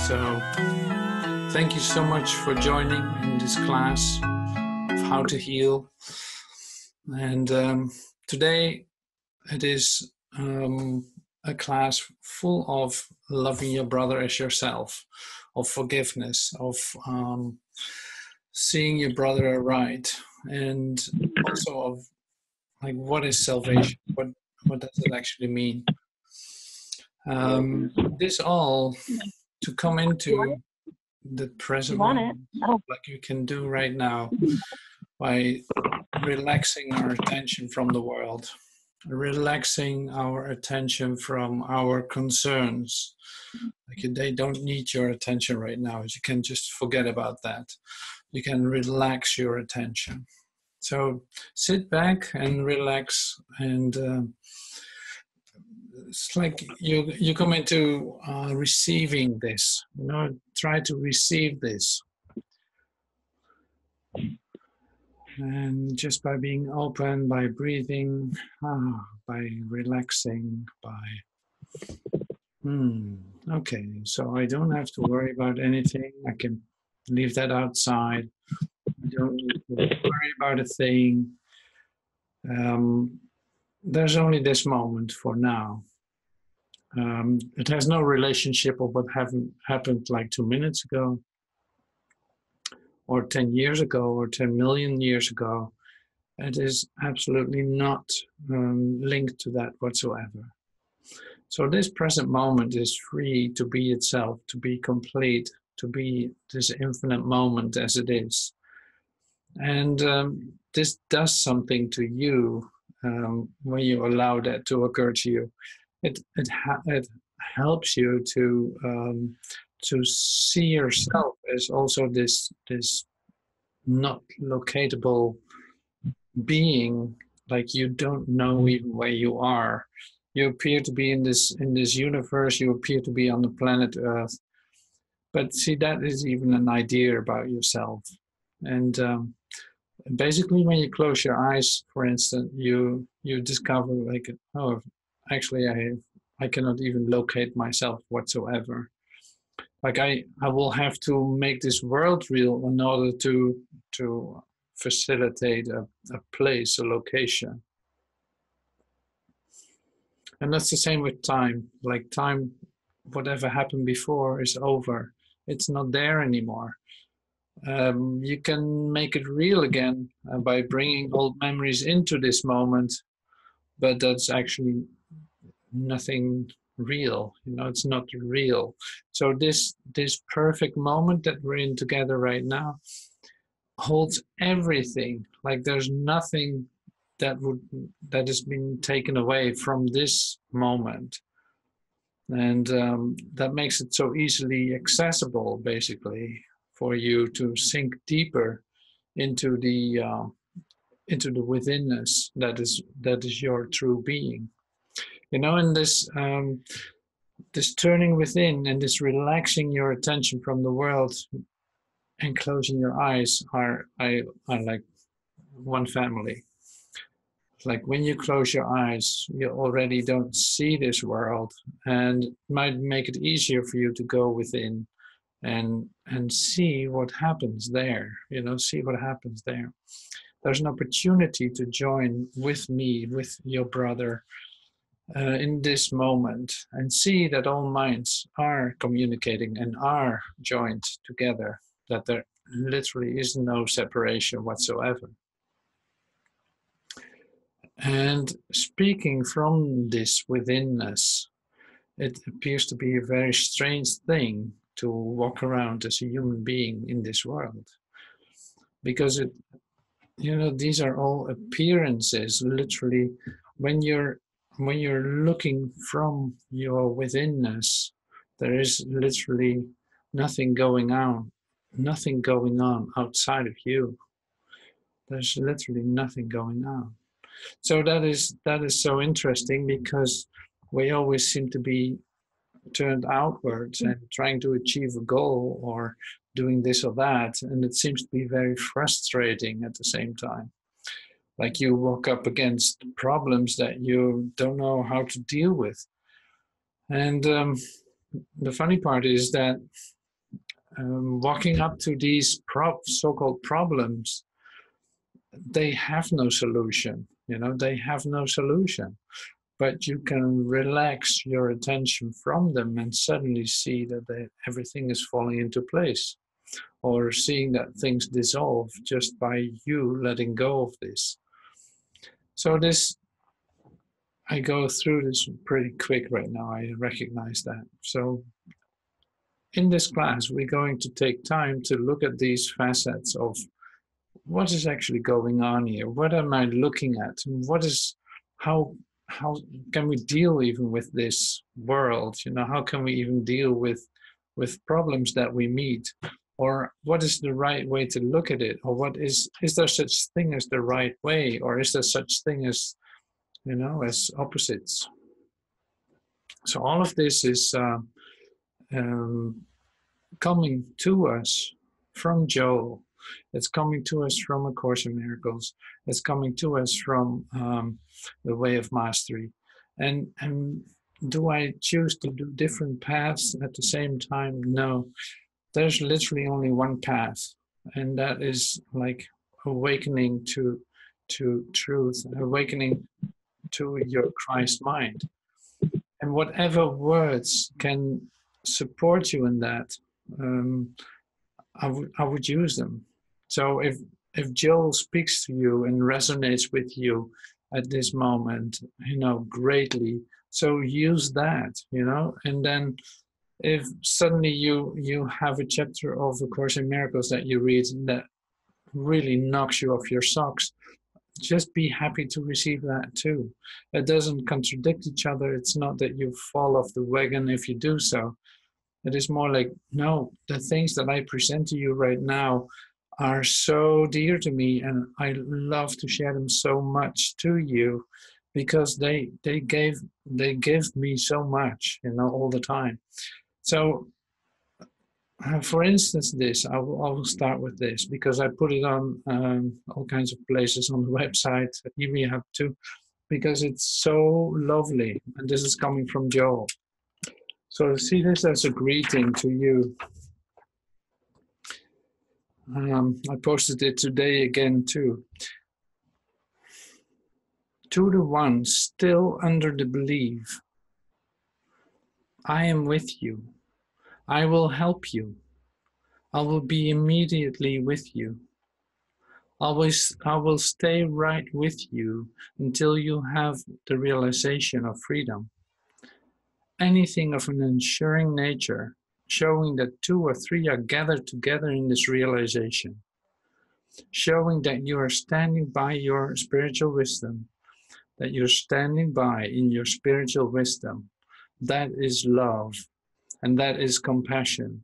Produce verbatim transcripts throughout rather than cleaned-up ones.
So thank you so much for joining in this class of how to heal. And um, today it is um, a class full of loving your brother as yourself, of forgiveness, of um, seeing your brother aright, and also of like what is salvation? What what does it actually mean? Um, this all to come into the present moment, like you can do right now, by relaxing our attention from the world, relaxing our attention from our concerns. Like they don't need your attention right now. You can just forget about that. You can relax your attention. So sit back and relax, and uh, it's like you you come into uh, receiving this. You know, try to receive this, and just by being open, by breathing, ah, by relaxing, by hmm. Okay, so I don't have to worry about anything. I can leave that outside. I don't need to worry about a thing. Um, there's only this moment for now. Um, it has no relationship of what haven't happened like two minutes ago, or ten years ago, or ten million years ago. It is absolutely not um, linked to that whatsoever. So this present moment is free to be itself, to be complete, to be this infinite moment as it is. And um, this does something to you um, when you allow that to occur to you. It it, ha- it helps you to um, to see yourself as also this this not locatable being, like you don't know even where you are. You appear to be in this in this universe. You appear to be on the planet Earth, but see, that is even an idea about yourself. And um, basically, when you close your eyes, for instance, you you discover like, oh, actually, I I cannot even locate myself whatsoever. Like I I will have to make this world real in order to to facilitate a, a place, a location. And that's the same with time. Like time, whatever happened before is over. It's not there anymore. Um, you can make it real again uh, by bringing old memories into this moment, but that's actually nothing real. You know, it's not real. So this this perfect moment that we're in together right now holds everything. Like there's nothing that would that has been taken away from this moment, and um, that makes it so easily accessible, basically, for you to sink deeper into the uh, into the withinness that is that is your true being. You know, in this um, this turning within and this relaxing your attention from the world and closing your eyes are I are like one family. Like when you close your eyes, you already don't see this world, and it might make it easier for you to go within and and see what happens there. You know, see what happens there. There's an opportunity to join with me, with your brother, uh, in this moment, and see that all minds are communicating and are joined together. That there literally is no separation whatsoever. And speaking from this withinness, it appears to be a very strange thing to walk around as a human being in this world. Because it, you know, these are all appearances. Literally, when you're when you're looking from your withinness, there is literally nothing going on, nothing going on outside of you. There's literally nothing going on. So that is that is so interesting, because we always seem to be turned outwards and trying to achieve a goal or doing this or that, and it seems to be very frustrating at the same time. Like you walk up against problems that you don't know how to deal with. And um, the funny part is that um, walking up to these pro- so-called problems, they have no solution. You know, they have no solution. But you can relax your attention from them and suddenly see that they, everything is falling into place, or seeing that things dissolve just by you letting go of this. So this, I go through this pretty quick right now. I recognize that. So in this class, we're going to take time to look at these facets of what is actually going on here. What am I looking at? What is, how, how can we deal even with this world? You know, how can we even deal with, with problems that we meet? Or what is the right way to look at it? Or what is, is there such thing as the right way? Or is there such thing as, you know, as opposites? So all of this is uh, um, coming to us from Joel. It's coming to us from A Course in Miracles. It's coming to us from um, the Way of Mastery. And, and do I choose to do different paths at the same time? No. There's literally only one path, and that is like awakening to, to truth, awakening to your Christ mind. And whatever words can support you in that, um, I would I would use them. So if if Joel speaks to you and resonates with you at this moment, you know, greatly, so use that, you know. And then if suddenly you you have a chapter of A Course in Miracles that you read that really knocks you off your socks, just be happy to receive that too. It doesn't contradict each other. It's not that you fall off the wagon if you do so. It is more like, no, the things that I present to you right now are so dear to me, and I love to share them so much to you, because they they gave they give me so much, you know, all the time. So uh, for instance, this, I will, I will start with this because I put it on um, all kinds of places on the website. Here we have to, because it's so lovely. And this is coming from Joel. So see this as a greeting to you. Um, I posted it today again too. To the one still under the belief, I am with you. I will help you. I will be immediately with you. Always, I will stay right with you until you have the realization of freedom. Anything of an ensuring nature, showing that two or three are gathered together in this realization, showing that you are standing by your spiritual wisdom, that you're standing by in your spiritual wisdom. That is love, and that is compassion.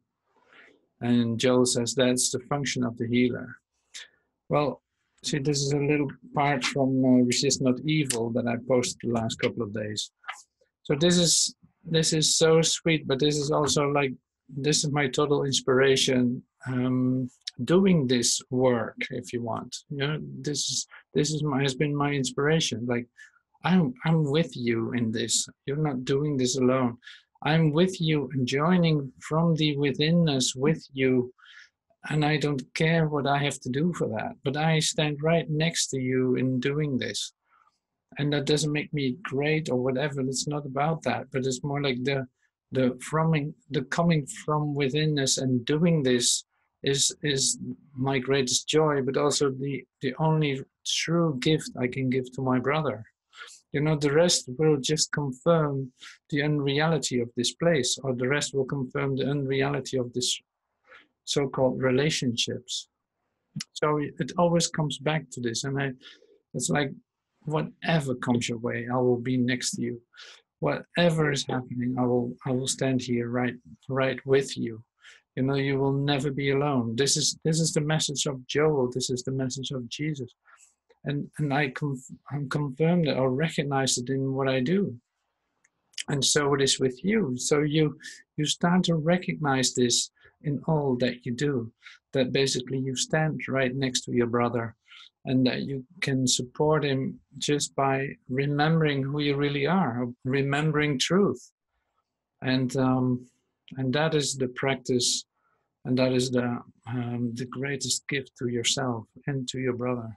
And Joel says that's the function of the healer. Well, see, this is a little part from uh, Resist Not Evil that I posted the last couple of days. So this is this is so sweet, but this is also like, this is my total inspiration um, doing this work, if you want. You know, this is this is my has been my inspiration. Like, I'm I'm with you in this. You're not doing this alone. I'm with you and joining from the withinness with you. And I don't care what I have to do for that, but I stand right next to you in doing this. And that doesn't make me great or whatever. It's not about that, but it's more like the the from the coming from withinness and doing this is is my greatest joy, but also the the only true gift I can give to my brother. You know, the rest will just confirm the unreality of this place, or the rest will confirm the unreality of this so-called relationships. So it always comes back to this, and I, it's like, whatever comes your way, I will be next to you. Whatever is happening, I will I will stand here right right with you. You know, you will never be alone. This is this is the message of Joel. This is the message of Jesus, and and I conf- I'm confirmed or recognize it in what I do. And so it is with you. So you you start to recognize this in all that you do, that basically you stand right next to your brother, and that you can support him just by remembering who you really are, remembering truth. And um, and that is the practice And that is the, um, the greatest gift to yourself and to your brother.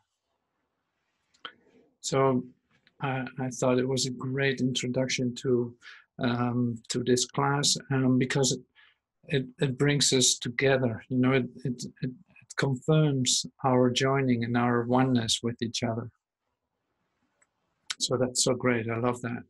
So I, I thought it was a great introduction to um, to this class, um, because it, it, it brings us together. You know, it, it, it, it confirms our joining and our oneness with each other. So that's so great. I love that.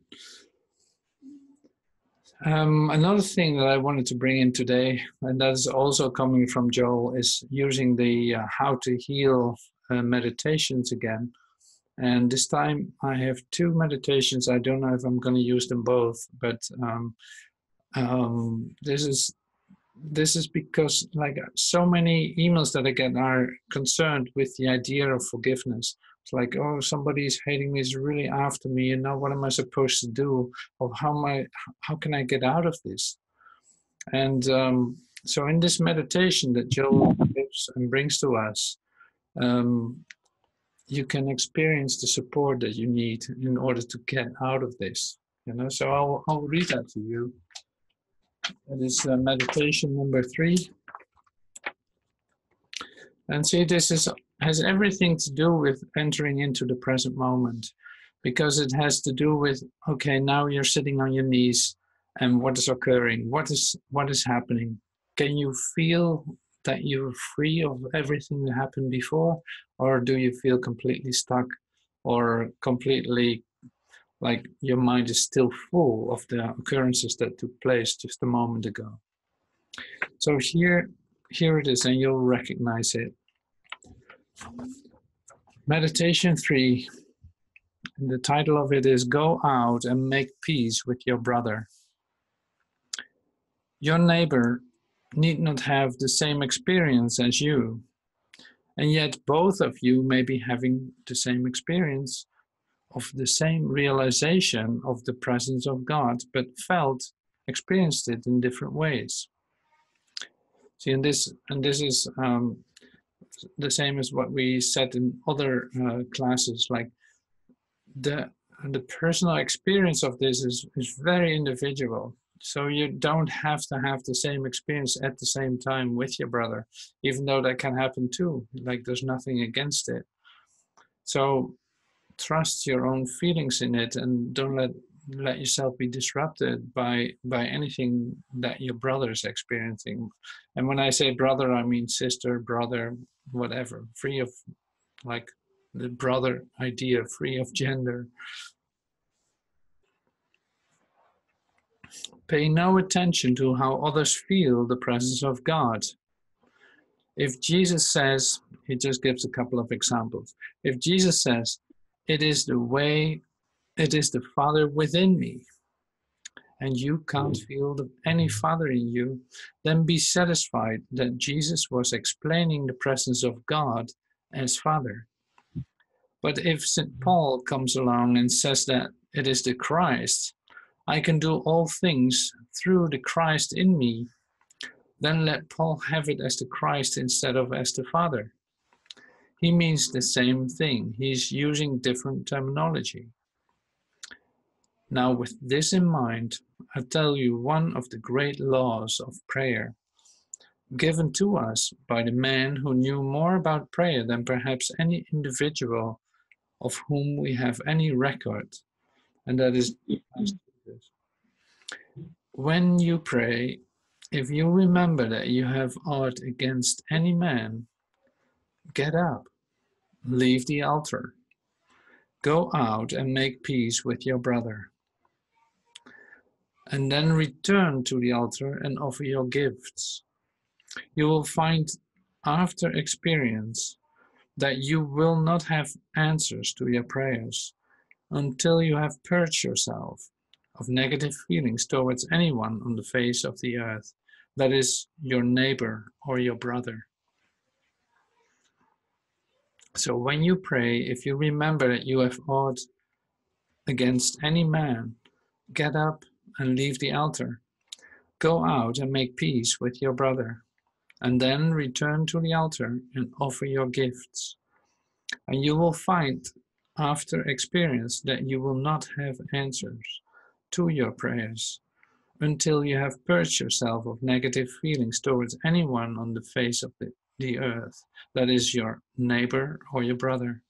Um, another thing that I wanted to bring in today, and that is also coming from Joel, is using the uh, how to heal uh, meditations again. And this time I have two meditations. I don't know if I'm going to use them both, but um, um, this is this is because like so many emails that I get are concerned with the idea of forgiveness. It's like, oh, somebody's hating me, is really after me. You know, what am I supposed to do? Or how am I? How can I get out of this? And um, so, in this meditation that Joel gives and brings to us, um, you can experience the support that you need in order to get out of this. You know, so I'll I'll read that to you. It is uh, meditation number three. And see, this is has everything to do with entering into the present moment, because it has to do with, okay, now you're sitting on your knees, and what is occurring? What is what is happening? Can you feel that you're free of everything that happened before, or do you feel completely stuck, or completely like your mind is still full of the occurrences that took place just a moment ago? So here, here it is, and you'll recognize it. Meditation three, and the title of it is Go Out and Make Peace with Your Brother. Your neighbor need not have the same experience as you, and yet both of you may be having the same experience of the same realization of the presence of God, but felt, experienced it in different ways. See, and this, and this is um, the same as what we said in other uh, classes, like the the personal experience of this is, is very individual. So you don't have to have the same experience at the same time with your brother, even though that can happen too. Like there's nothing against it. So trust your own feelings in it, and don't let let yourself be disrupted by by anything that your brother is experiencing. And when I say brother, I mean sister, brother, whatever, free of like the brother idea, free of gender. Pay no attention to how others feel the presence of God. If Jesus says, he just gives a couple of examples. If Jesus says, it is the way, it is the Father within me, and you can't feel the, any Father in you, then be satisfied that Jesus was explaining the presence of God as Father. But if Saint Paul comes along and says that it is the Christ, I can do all things through the Christ in me, then let Paul have it as the Christ instead of as the Father. He means the same thing. He's using different terminology. Now, with this in mind, I tell you one of the great laws of prayer, given to us by the man who knew more about prayer than perhaps any individual of whom we have any record, and that is when you pray, if you remember that you have aught against any man, get up, leave the altar, go out and make peace with your brother, and then return to the altar and offer your gifts. You will find after experience that you will not have answers to your prayers until you have purged yourself of negative feelings towards anyone on the face of the earth, that is, your neighbor or your brother. So when you pray, if you remember that you have aught against any man, get up and leave the altar. Go out and make peace with your brother, and then return to the altar and offer your gifts. And you will find, after experience, that you will not have answers to your prayers until you have purged yourself of negative feelings towards anyone on the face of the, the earth, that is your neighbor or your brother.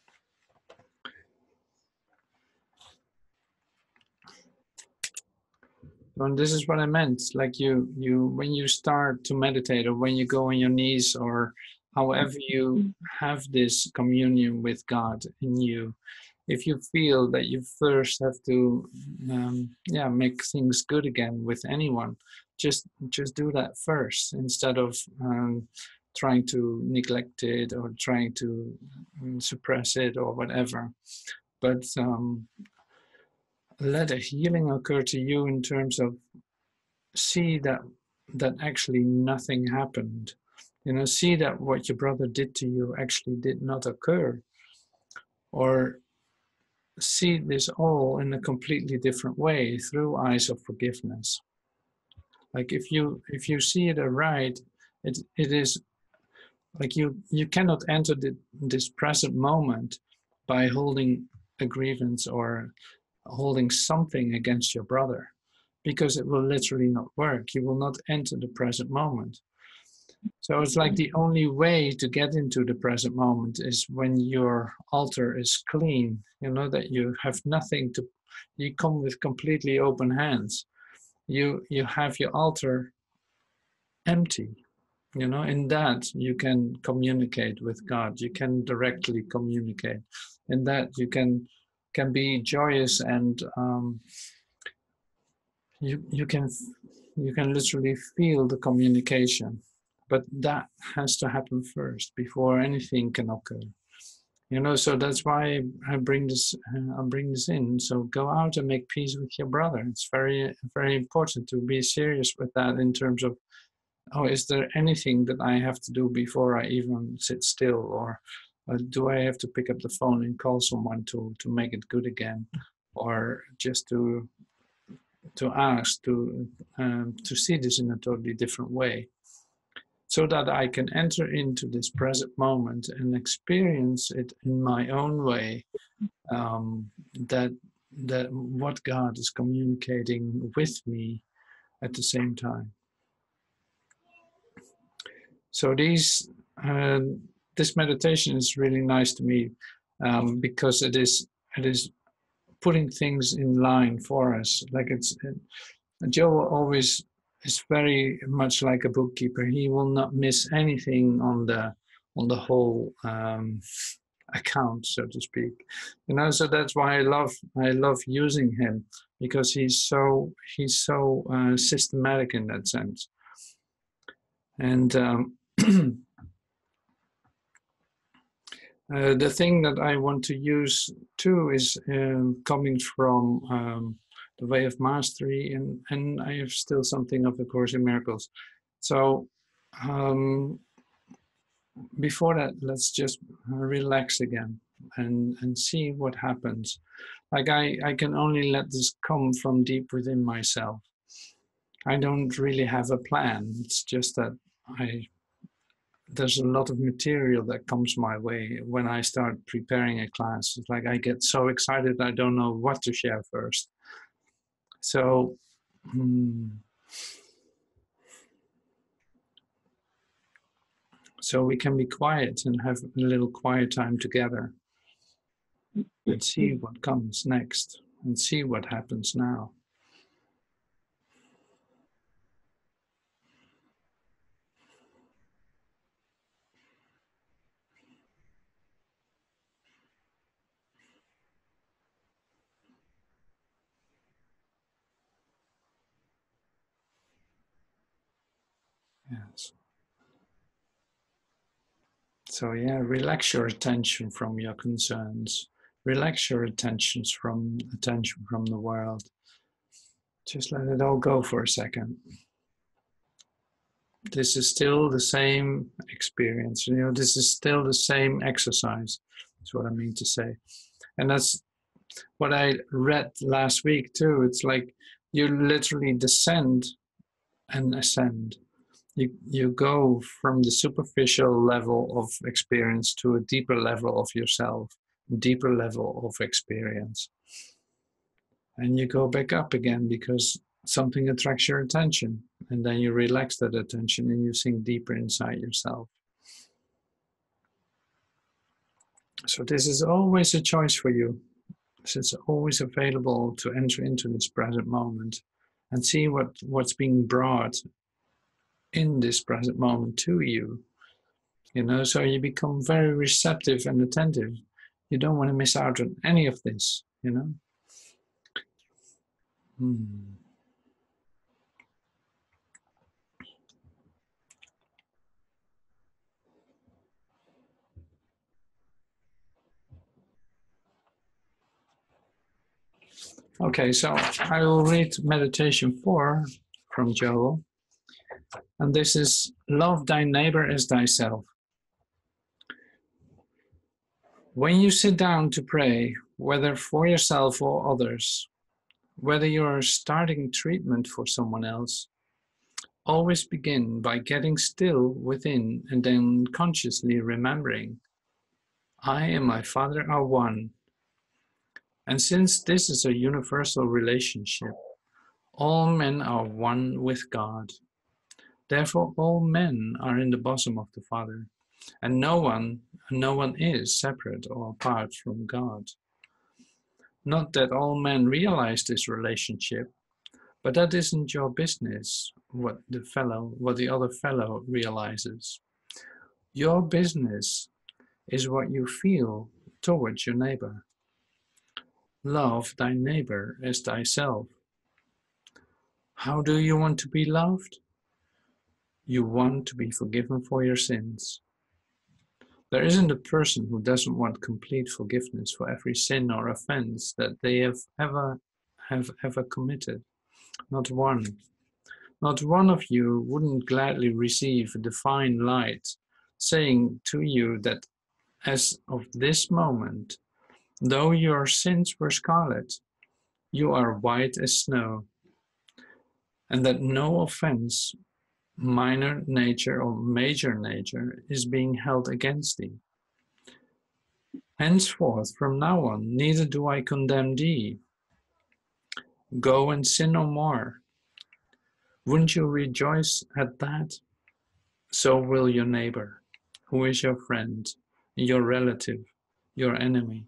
And this is what I meant. Like you, you, when you start to meditate, or when you go on your knees, or however you have this communion with God in you, if you feel that you first have to, um, yeah, make things good again with anyone, just just do that first instead of um, trying to neglect it or trying to um, suppress it or whatever. But um, let a healing occur to you in terms of see that that actually nothing happened. You know, see that what your brother did to you actually did not occur, or see this all in a completely different way through eyes of forgiveness. Like if you if you see it aright, it it is like you you cannot enter the, this present moment by holding a grievance or holding something against your brother, because it will literally not work. You will not enter the present moment. So it's like the only way to get into the present moment is when your altar is clean, you know, that you have nothing to, you come with completely open hands. You you have your altar empty, you know, in that you can communicate with God. You can directly communicate. In that you can can be joyous and um, you you can you can literally feel the communication, but that has to happen first before anything can occur, you know. So that's why i bring this uh, i bring this in. So go out and make peace with your brother. It's very very important to be serious with that, in terms of, oh, is there anything that I have to do before I even sit still, or uh, do I have to pick up the phone and call someone to to make it good again, or just to to ask to um, to see this in a totally different way, so that I can enter into this present moment and experience it in my own way. Um, that that what God is communicating with me at the same time. So these uh, this meditation is really nice to me, um, because it is it is putting things in line for us. Like it's Joe always is very much like a bookkeeper. He will not miss anything on the on the whole um, account, so to speak. You know, so that's why I love I love using him, because he's so he's so uh, systematic in that sense. And um, uh, the thing that I want to use too is um, coming from um, the Way of Mastery, and and I have still something of the Course in Miracles. So um, before that, let's just relax again and and see what happens. Like I I can only let this come from deep within myself. I don't really have a plan. It's just that I there's a lot of material that comes my way when I start preparing a class. It's like I get so excited I don't know what to share first. So hmm, so we can be quiet and have a little quiet time together and see what comes next and see what happens now. Yes. So yeah, relax your attention from your concerns. Relax your attentions from attention from the world. Just let it all go for a second. This is still the same experience. You know, this is still the same exercise. That's what I mean to say. And that's what I read last week too. It's like you literally descend and ascend. You, you go from the superficial level of experience to a deeper level of yourself, deeper level of experience. And you go back up again, because something attracts your attention, and then you relax that attention and you sink deeper inside yourself. So this is always a choice for you. So it's always available to enter into this present moment and see what, what's being brought in this present moment to you. You know, so you become very receptive and attentive. You don't want to miss out on any of this, you know. Hmm. Okay, so I will read meditation four from Joel. And this is love thy neighbor as thyself. When you sit down to pray, whether for yourself or others, whether you are starting treatment for someone else, always begin by getting still within and then consciously remembering, I and my Father are one. And since this is a universal relationship, all men are one with God. Therefore, all men are in the bosom of the Father, and no one, no one is separate or apart from God. Not that all men realize this relationship, but that isn't your business what the fellow, what the other fellow realizes. Your business is what you feel towards your neighbor. Love thy neighbor as thyself. How do you want to be loved? You want to be forgiven for your sins. There isn't a person who doesn't want complete forgiveness for every sin or offense that they have ever have ever committed. Not one. Not one of you wouldn't gladly receive a divine light saying to you that as of this moment, though your sins were scarlet, you are white as snow, and that no offense, minor nature or major nature, is being held against thee. Henceforth, from now on, neither do I condemn thee. Go and sin no more. Wouldn't you rejoice at that? So will your neighbor, who is your friend, your relative, your enemy.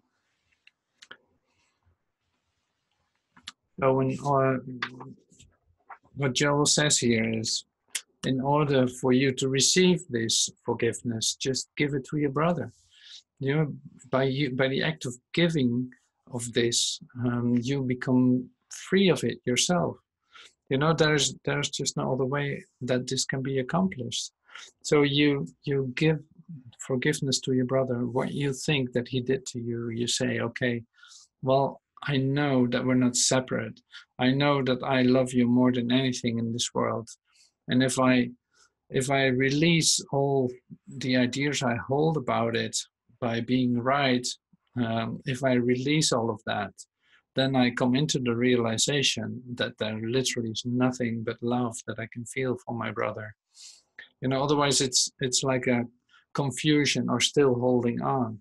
So when, uh, what Joel says here is, in order for you to receive this forgiveness, just give it to your brother. You know, by you, by the act of giving of this, um, you become free of it yourself. You know, there's there's just no other way that this can be accomplished. So you you give forgiveness to your brother. What you think that he did to you, you say, okay, well, I know that we're not separate. I know that I love you more than anything in this world. And if I if I release all the ideas I hold about it by being right, um, if I release all of that, then I come into the realization that there literally is nothing but love that I can feel for my brother. You know, otherwise it's it's like a confusion or still holding on.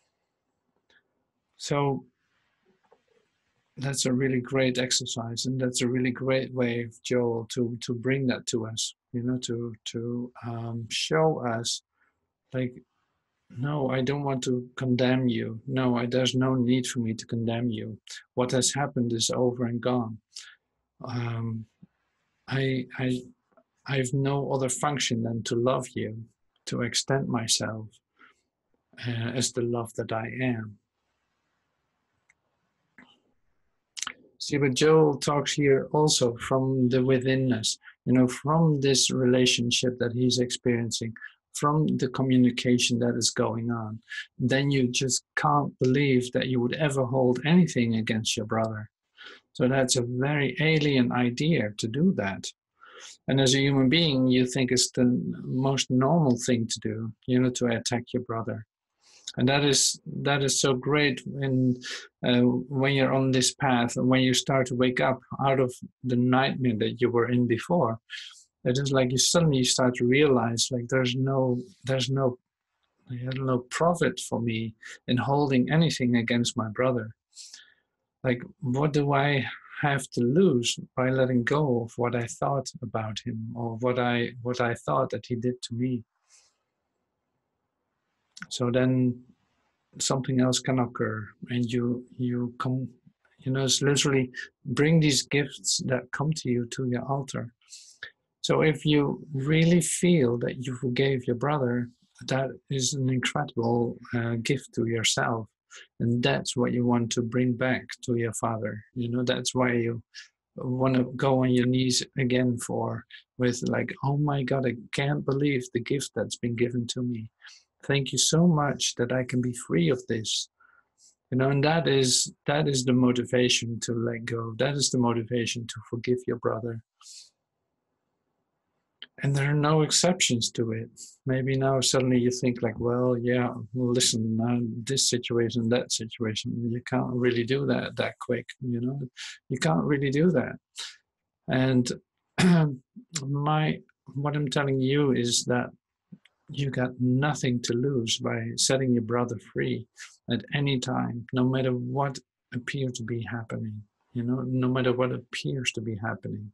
So that's a really great exercise, and that's a really great way of Joel to to bring that to us. You know, to to um, show us, like, no, I don't want to condemn you. No, I, there's no need for me to condemn you. What has happened is over and gone. Um, I I I've no other function than to love you, to extend myself uh, as the love that I am. See, but Joel talks here also from the withinness, you know, from this relationship that he's experiencing, from the communication that is going on. Then you just can't believe that you would ever hold anything against your brother. So that's a very alien idea to do that. And as a human being, you think it's the most normal thing to do, you know, to attack your brother. And that is that is so great when uh, when you're on this path and when you start to wake up out of the nightmare that you were in before. It is like you suddenly start to realize, like, there's no there's no there's no profit for me in holding anything against my brother. Like, what do I have to lose by letting go of what I thought about him, or what I what I thought that he did to me. So then something else can occur, and you you come, you know, it's literally bring these gifts that come to you to your altar. So if you really feel that you forgave your brother, that is an incredible uh, gift to yourself. And that's what you want to bring back to your father. You know, that's why you want to go on your knees again for, with like, oh my God, I can't believe the gift that's been given to me. Thank you so much that I can be free of this. You know, and that is that is the motivation to let go. That is the motivation to forgive your brother. And there are no exceptions to it. Maybe now suddenly you think like, well, yeah, well, listen, uh, this situation, that situation, you can't really do that that quick, you know? You can't really do that. And my what I'm telling you is that you got nothing to lose by setting your brother free at any time, no matter what appears to be happening, you know, no matter what appears to be happening.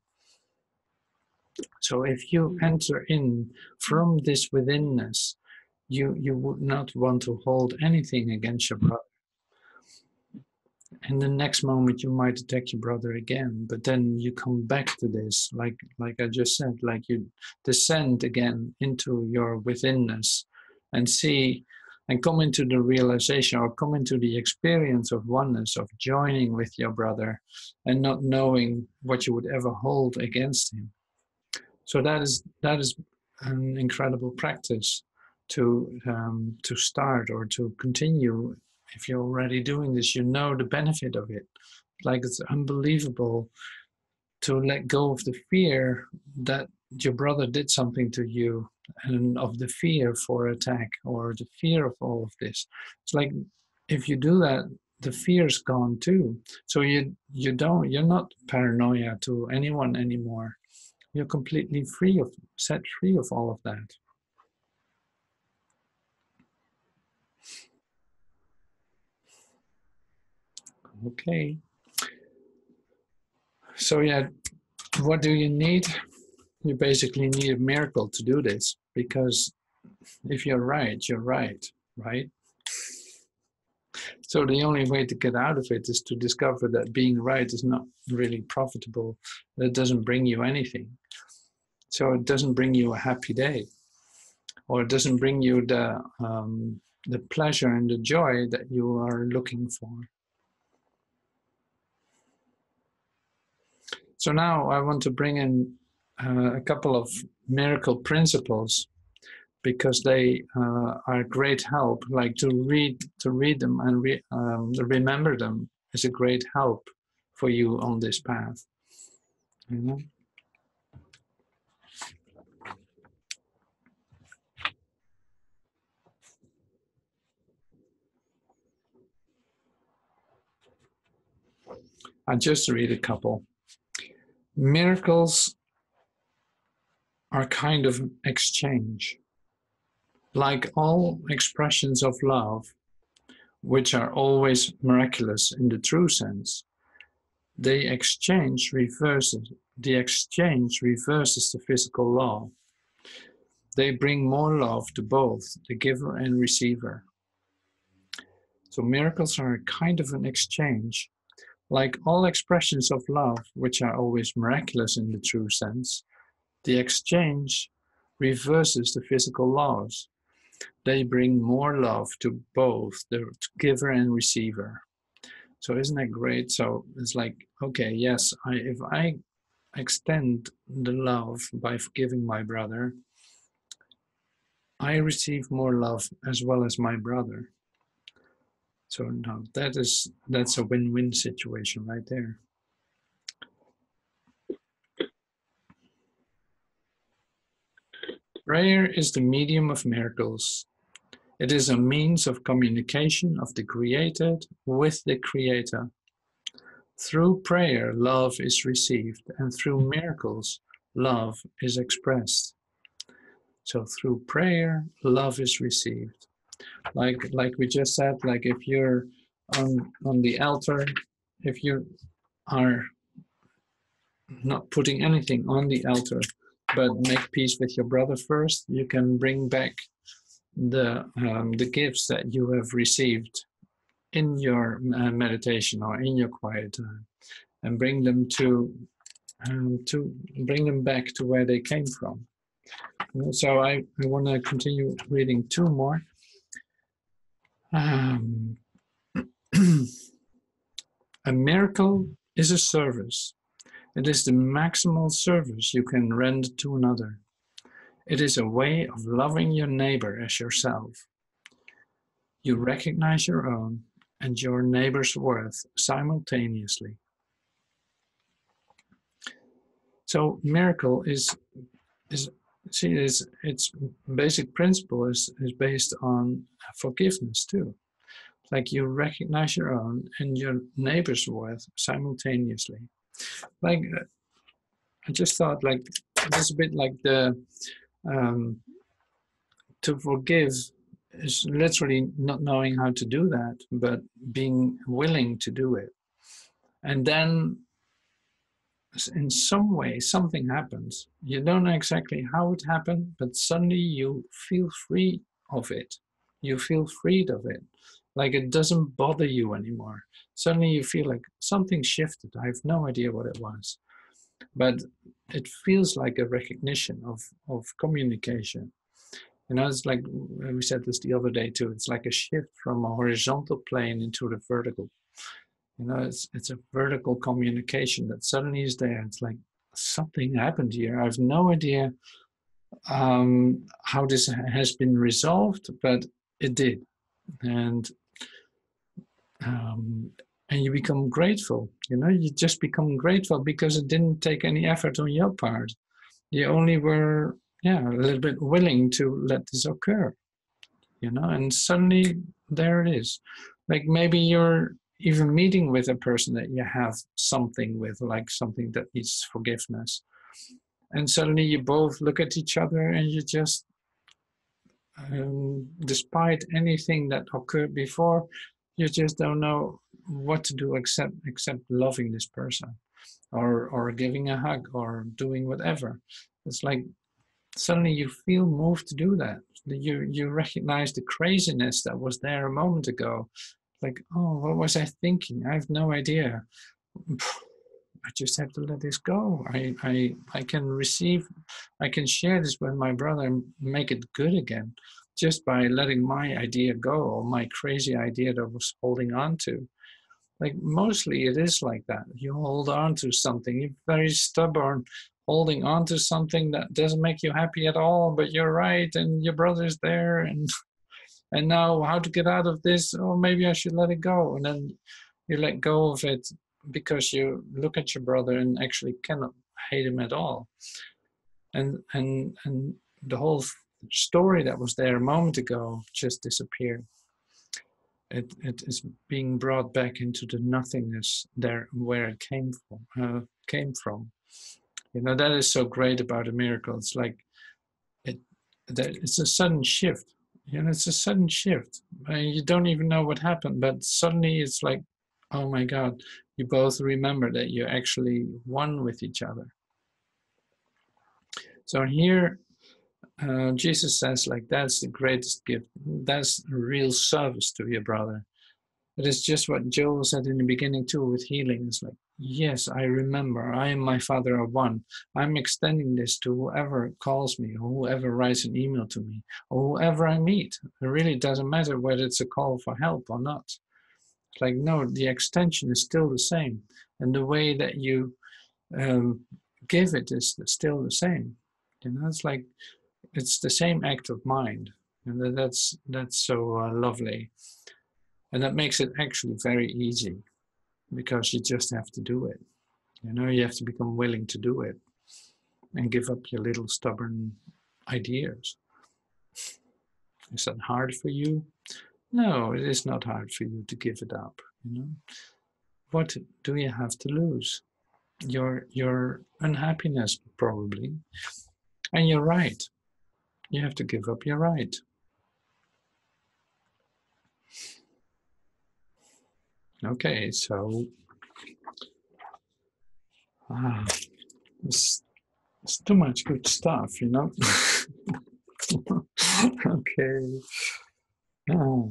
So if you enter in from this withinness, you, you would not want to hold anything against your brother. And the next moment you might attack your brother again, but then you come back to this, like like I just said, like you descend again into your withinness and see and come into the realization or come into the experience of oneness, of joining with your brother and not knowing what you would ever hold against him. So that is that is an incredible practice to um, to start or to continue. If you're already doing this, you know the benefit of it. Like, it's unbelievable to let go of the fear that your brother did something to you, and of the fear for attack or the fear of all of this. It's like, if you do that, the fear's gone too. So you you don't you're not paranoia to anyone anymore. You're completely free of, set free of all of that. Okay. So yeah, what do you need? You basically need a miracle to do this, because if you're right, you're right, right? So the only way to get out of it is to discover that being right is not really profitable. That doesn't bring you anything. So it doesn't bring you a happy day, or it doesn't bring you the um, the pleasure and the joy that you are looking for. So now I want to bring in uh, a couple of miracle principles, because they uh, are great help. Like to read to read them and re, um, remember them is a great help for you on this path. You know? I'll just read a couple. Miracles are kind of exchange. Like all expressions of love, which are always miraculous in the true sense, they exchange reverses, the exchange reverses the physical law. They bring more love to both the giver and receiver. So miracles are a kind of an exchange. Like all expressions of love, which are always miraculous in the true sense, the exchange reverses the physical laws. They bring more love to both the giver and receiver. So isn't that great? So it's like, okay, yes, I, if I extend the love by forgiving my brother, I receive more love as well as my brother. So no, that is that's a win-win situation right there. Prayer is the medium of miracles. It is a means of communication of the created with the creator. Through prayer, love is received, and through miracles, love is expressed. So through prayer, love is received. Like like we just said, like if you're on on the altar, if you are not putting anything on the altar, but make peace with your brother first, you can bring back the um, the gifts that you have received in your uh, meditation or in your quiet time, and bring them to um, to bring them back to where they came from. So I, I want to continue reading two more. Um, a miracle is a service. It is the maximal service you can render to another. It is a way of loving your neighbor as yourself. You recognize your own and your neighbor's worth simultaneously. So miracle is is see is its basic principle is, is based on forgiveness too. Like you recognize your own and your neighbor's worth simultaneously. Like I just thought like it's a bit like the um, to forgive is literally not knowing how to do that, but being willing to do it. And then in some way, something happens. You don't know exactly how it happened, but suddenly you feel free of it. You feel freed of it. Like it doesn't bother you anymore. Suddenly you feel like something shifted. I have no idea what it was. But it feels like a recognition of, of communication. You know, it's like we said this the other day too. It's like a shift from a horizontal plane into the vertical. You know, it's it's a vertical communication that suddenly is there. It's like something happened here. I have no idea um, how this has been resolved, but it did, and um, and you become grateful. You know, you just become grateful because it didn't take any effort on your part. You only were, yeah, a little bit willing to let this occur. You know, and suddenly there it is. Like maybe you're even meeting with a person that you have something with, like something that needs forgiveness. And suddenly you both look at each other and you just, um, despite anything that occurred before, you just don't know what to do except except loving this person, or or giving a hug, or doing whatever. It's like suddenly you feel moved to do that. You you recognize the craziness that was there a moment ago. Like, oh, what was I thinking? I have no idea. I just have to let this go. I I I can receive, I can share this with my brother and make it good again, just by letting my idea go, or my crazy idea that I was holding on to. Like mostly it is like that. You hold on to something. You're very stubborn, holding on to something that doesn't make you happy at all. But you're right, and your brother's there, and and now how to get out of this? Oh, maybe I should let it go. And then you let go of it because you look at your brother and actually cannot hate him at all. And and and the whole story that was there a moment ago just disappeared. It, it is being brought back into the nothingness there where it came from. Uh, came from. You know, that is so great about a miracle. It's like it, that it's a sudden shift. You know, it's a sudden shift. Uh, you don't even know what happened, but suddenly it's like, oh my God, you both remember that you're actually one with each other. So here, uh, Jesus says, like, that's the greatest gift. That's real service to your brother. It is just what Joel said in the beginning too with healing. It's like, yes, I remember. I and my Father are one. I'm extending this to whoever calls me, or whoever writes an email to me, or whoever I meet. It really doesn't matter whether it's a call for help or not. It's like, no, the extension is still the same. And the way that you um, give it is still the same. You know, it's like, it's the same act of mind. And that's, that's so uh, lovely. And that makes it actually very easy, because you just have to do it. You know, you have to become willing to do it and give up your little stubborn ideas. Is that hard for you? No, it is not hard for you to give it up. You know, what do you have to lose? Your your unhappiness, probably. And you're right. You have to give up your right. Okay, so ah, It's, it's too much good stuff, you know. Okay. Oh,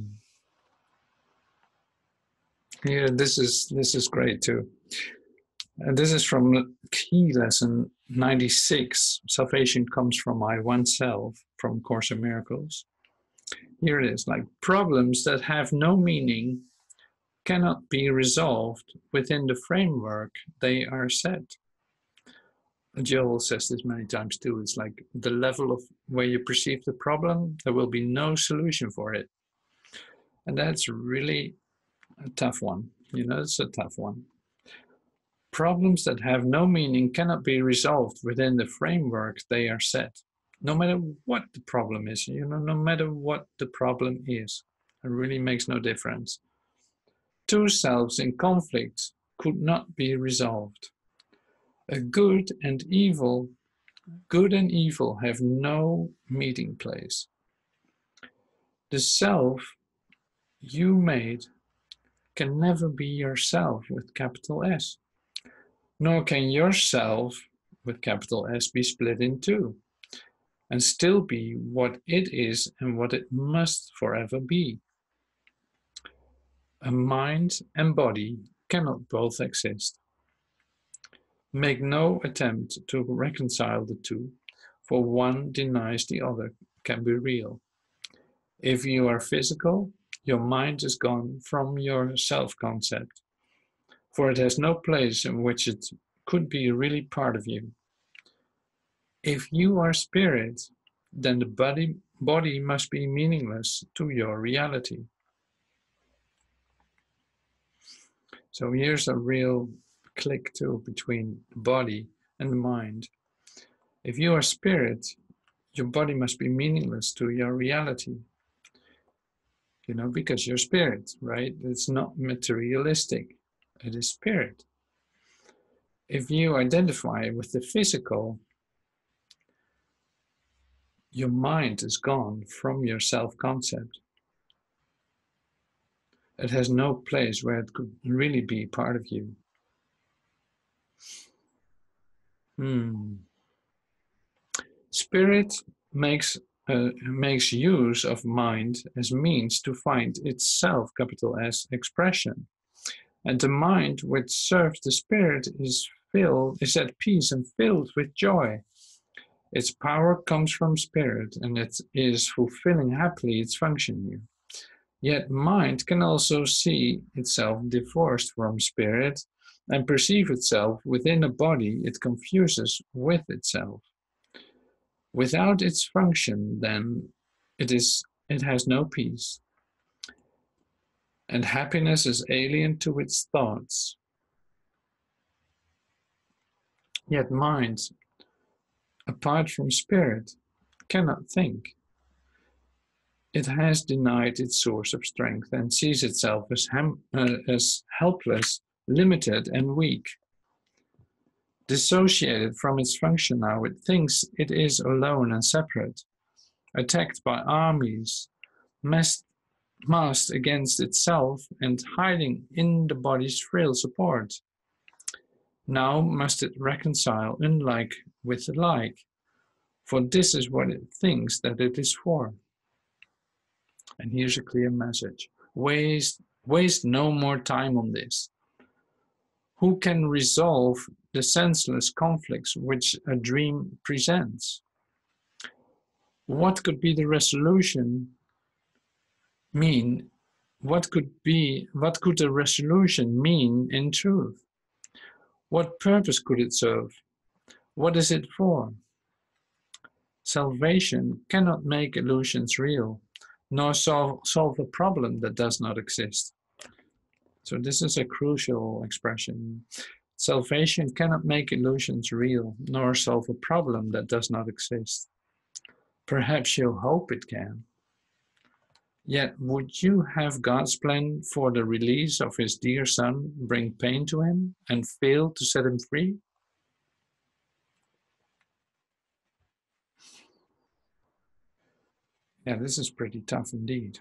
yeah, this is this is great too. And this is from key lesson ninety-six. Salvation comes from I oneself, from Course in Miracles. Here it is, like problems that have no meaning cannot be resolved within the framework they are set. Jill says this many times too. It's like the level of where you perceive the problem, there will be no solution for it. And that's really a tough one. You know, it's a tough one. Problems that have no meaning cannot be resolved within the framework they are set. No matter what the problem is, you know, no matter what the problem is, it really makes no difference. Two selves in conflict could not be resolved. A good and evil, good and evil have no meeting place. The self you made can never be yourself with capital S, nor can yourself with capital S be split in two and still be what it is and what it must forever be. A mind and body cannot both exist. Make no attempt to reconcile the two, for one denies the other can be real. If you are physical, your mind is gone from your self-concept, for it has no place in which it could be really part of you. If you are spirit, then the body, body must be meaningless to your reality. So here's a real click too between the body and the mind. If you are spirit, your body must be meaningless to your reality. You know, because you're spirit, right? It's not materialistic. It is spirit. If you identify with the physical, your mind is gone from your self-concept. It has no place where it could really be part of you. Hmm. Spirit makes uh, makes use of mind as means to find itself, capital S, expression. And the mind which serves the spirit is filled, is at peace and filled with joy. Its power comes from spirit, and it is fulfilling happily its function here. Yet mind can also see itself divorced from spirit and perceive itself within a body it confuses with itself. Without its function, then, it is it has no peace, and happiness is alien to its thoughts. Yet mind, apart from spirit, cannot think. It has denied its source of strength and sees itself as, hem, uh, as helpless, limited, and weak. Dissociated from its function now, it thinks it is alone and separate, attacked by armies, massed, massed against itself and hiding in the body's frail support. Now must it reconcile unlike with like, for this is what it thinks that it is for. And here's a clear message. Waste, waste no more time on this. Who can resolve the senseless conflicts which a dream presents? What could be the resolution mean? What could be, what could the resolution mean in truth? What purpose could it serve? What is it for? Salvation cannot make illusions real, nor solve, solve a problem that does not exist. So this is a crucial expression. Salvation cannot make illusions real, nor solve a problem that does not exist. Perhaps you hope it can. Yet would you have God's plan for the release of his dear son bring pain to him and fail to set him free? Yeah, this is pretty tough indeed.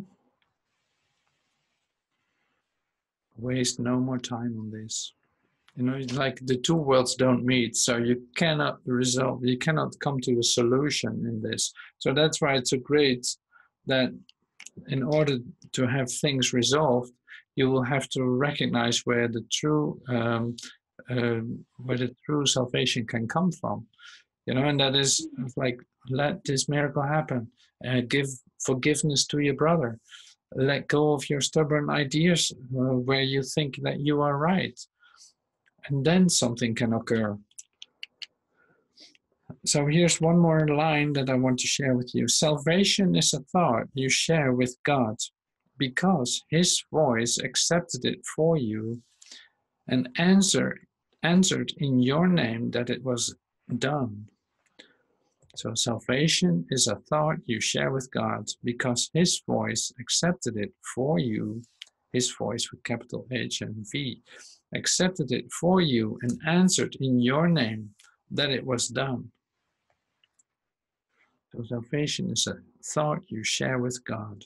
Waste no more time on this. You know, it's like the two worlds don't meet, so you cannot resolve, you cannot come to a solution in this. So that's why it's so great that in order to have things resolved, you will have to recognize where the true um, uh, where the true salvation can come from. You know, and that is like, let this miracle happen. Uh, give forgiveness to your brother. Let go of your stubborn ideas uh, where you think that you are right, and then something can occur. So here's one more line that I want to share with you. Salvation is a thought you share with God because his voice accepted it for you and answer, answered in your name that it was done. So salvation is a thought you share with God because his voice accepted it for you, his voice with capital H and V, accepted it for you and answered in your name that it was done. So salvation is a thought you share with God.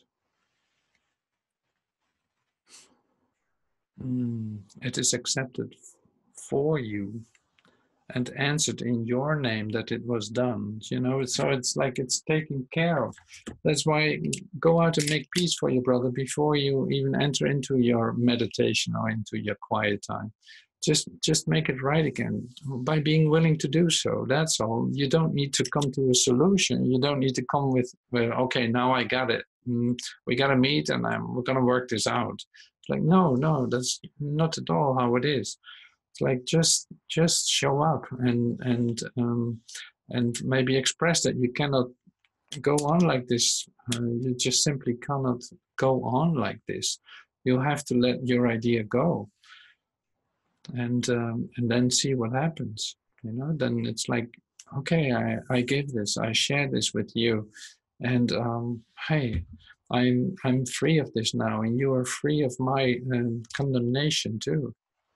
Mm, it is accepted for you and answered in your name that it was done. You know, so it's like it's taken care of. That's why go out and make peace for your brother before you even enter into your meditation or into your quiet time. Just just make it right again by being willing to do so. That's all. You don't need to come to a solution. You don't need to come with, well, okay, now I got it. Mm, we got to meet and I'm, we're going to work this out. It's like, no, no, that's not at all how it is. It's like just just show up and and um, and maybe express that you cannot go on like this. Uh, you just simply cannot go on like this. You'll have to let your idea go, and um, and then see what happens. You know, then it's like, okay, I I give this, I share this with you, and um, hey, I'm I'm free of this now, and you are free of my um, condemnation too.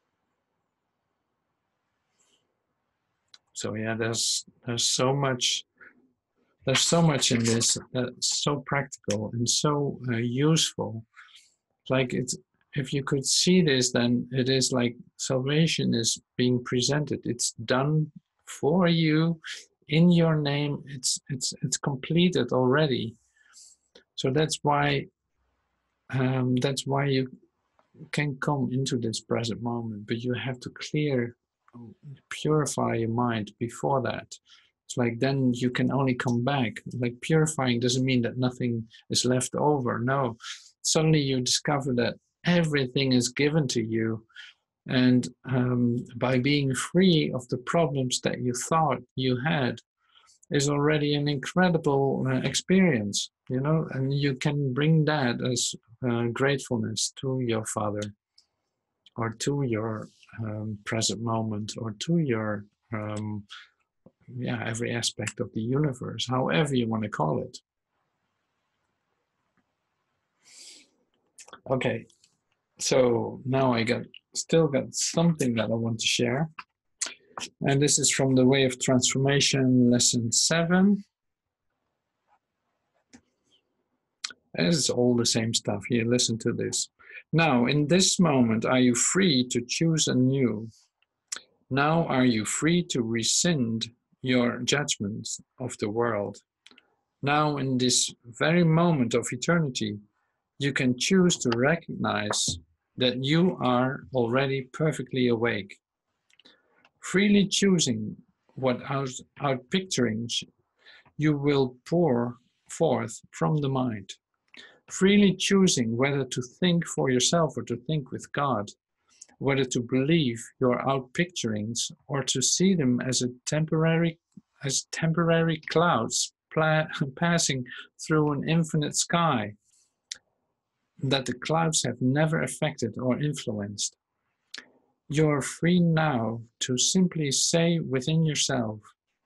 So yeah, there's there's so much there's so much in this that's so practical and so uh, useful. Like it's, if you could see this, then it is like salvation is being presented. It's done for you in your name. It's it's it's completed already. So that's why um, that's why you can come into this present moment, but you have to clear, purify your mind before that. It's like then you can only come back. Like purifying doesn't mean that nothing is left over. No, suddenly you discover that everything is given to you. And um, by being free of the problems that you thought you had is already an incredible uh, experience, you know, and you can bring that as uh, gratefulness to your Father or to your um, present moment or to your um, yeah, every aspect of the universe, however you want to call it. Okay, so now I got still got something that I want to share, and this is from the Way of Transformation, lesson seven. It's all the same stuff here. Listen to this. Now, in this moment, are you free to choose anew? Now, are you free to rescind your judgments of the world? Now, in this very moment of eternity, you can choose to recognize that you are already perfectly awake. Freely choosing what out, outpicturing you will pour forth from the mind. Freely choosing whether to think for yourself or to think with God, whether to believe your outpicturings or to see them as a temporary as temporary clouds pla- passing through an infinite sky that the clouds have never affected or influenced. You're free now to simply say within yourself,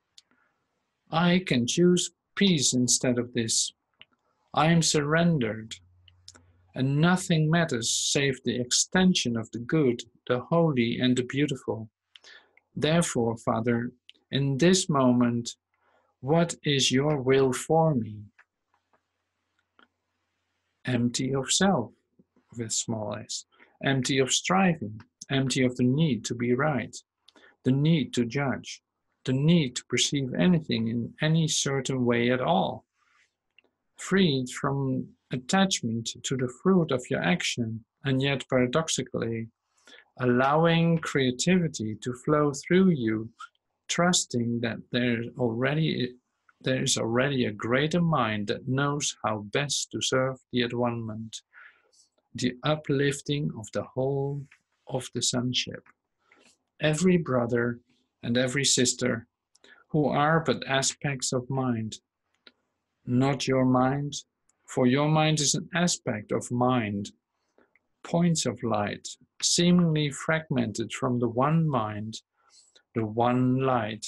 I can choose peace instead of this. I am surrendered, and nothing matters save the extension of the good, the holy, and the beautiful. Therefore, Father, in this moment, what is your will for me? Empty of self, with small s. empty of striving, empty of the need to be right, the need to judge, the need to perceive anything in any certain way at all, freed from attachment to the fruit of your action, and yet paradoxically, allowing creativity to flow through you, trusting that there already there is already a greater mind that knows how best to serve the advancement, the uplifting of the whole of the sonship. Every brother and every sister who are but aspects of mind, not your mind, for your mind is an aspect of mind, points of light, seemingly fragmented from the one mind, the one light.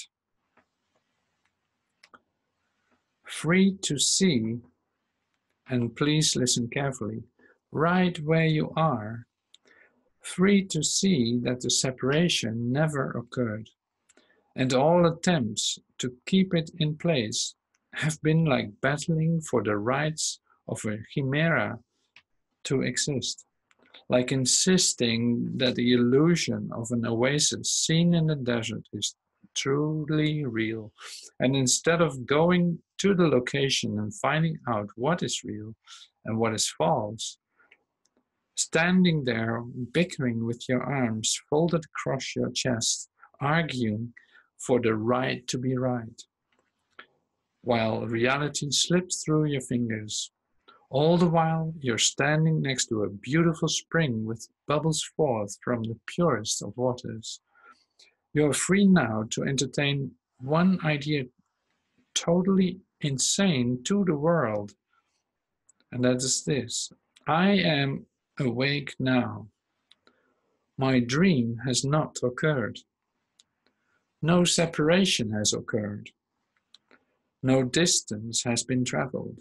Free to see, and please listen carefully, right where you are, free to see that the separation never occurred, and all attempts to keep it in place have been like battling for the rights of a chimera to exist, like insisting that the illusion of an oasis seen in the desert is truly real, and instead of going to the location and finding out what is real and what is false, standing there bickering with your arms folded across your chest, arguing for the right to be right, while reality slips through your fingers. All the while, you're standing next to a beautiful spring which bubbles forth from the purest of waters. You are free now to entertain one idea totally insane to the world, and that is this: I am awake now. My dream has not occurred. No separation has occurred. No distance has been traveled.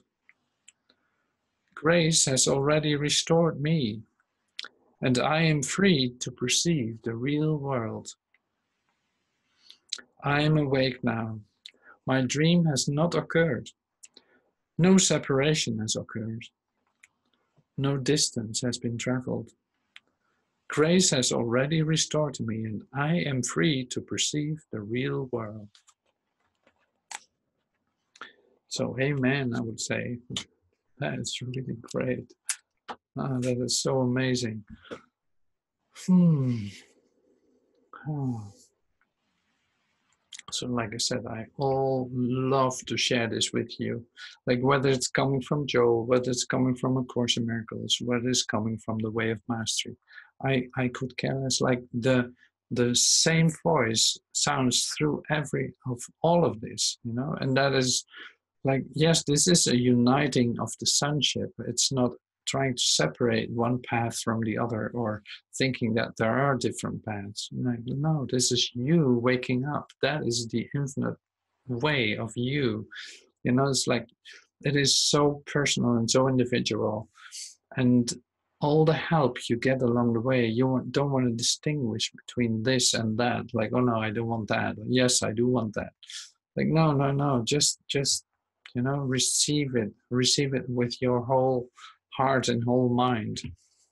Grace has already restored me, and I am free to perceive the real world. I am awake now. My dream has not occurred. No separation has occurred. No distance has been traveled. Grace has already restored me, and I am free to perceive the real world. So, amen, I would say. That is really great. Ah, that is so amazing. Hmm. Oh. So like I said, I all love to share this with you. Like whether it's coming from Joel, whether it's coming from A Course in Miracles, whether it's coming from the Way of Mastery. I, I could care less. Like the the same voice sounds through every of all of this, you know, and that is like, yes, this is a uniting of the sonship. It's not trying to separate one path from the other or thinking that there are different paths. Like, no, this is you waking up. That is the infinite way of you. You know, it's like, it is so personal and so individual. And all the help you get along the way, you don't want to distinguish between this and that. Like, oh no, I don't want that. Yes, I do want that. Like, no, no, no, just, just, you know, receive it, receive it with your whole heart and whole mind.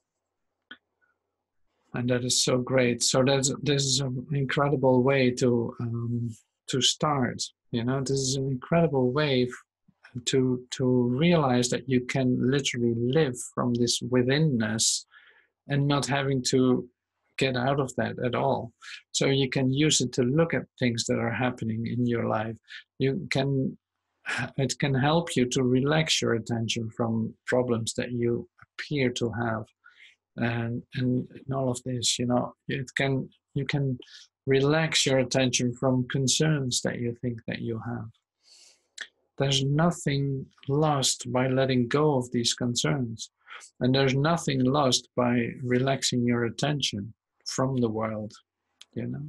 And that is so great. So that's, this is an incredible way to, um, to start, you know, this is an incredible way to, to realize that you can literally live from this withinness and not having to get out of that at all. So you can use it to look at things that are happening in your life. You can, it can help you to relax your attention from problems that you appear to have. And, and in all of this, you know, it can, you can relax your attention from concerns that you think that you have. There's nothing lost by letting go of these concerns. And there's nothing lost by relaxing your attention from the world, you know.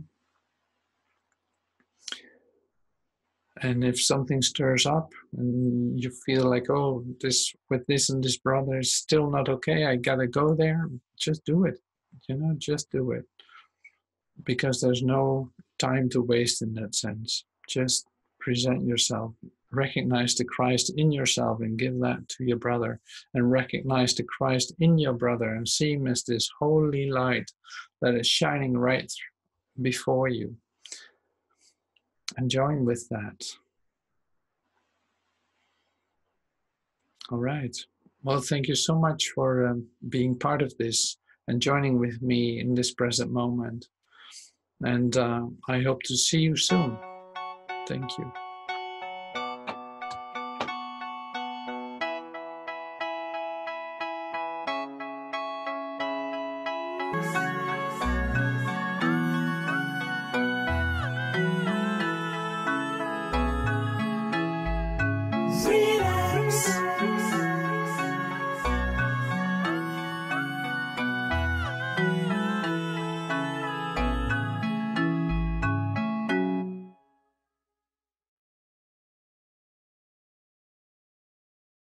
And if something stirs up and you feel like, oh, this with this and this brother is still not okay, I gotta go there, just do it, you know, just do it. Because there's no time to waste in that sense. Just present yourself recognize the Christ in yourself and give that to your brother, and recognize the Christ in your brother and see him as this holy light that is shining right before you, and join with that. All right. Well, thank you so much for um, being part of this and joining with me in this present moment. And uh, I hope to see you soon. Thank you.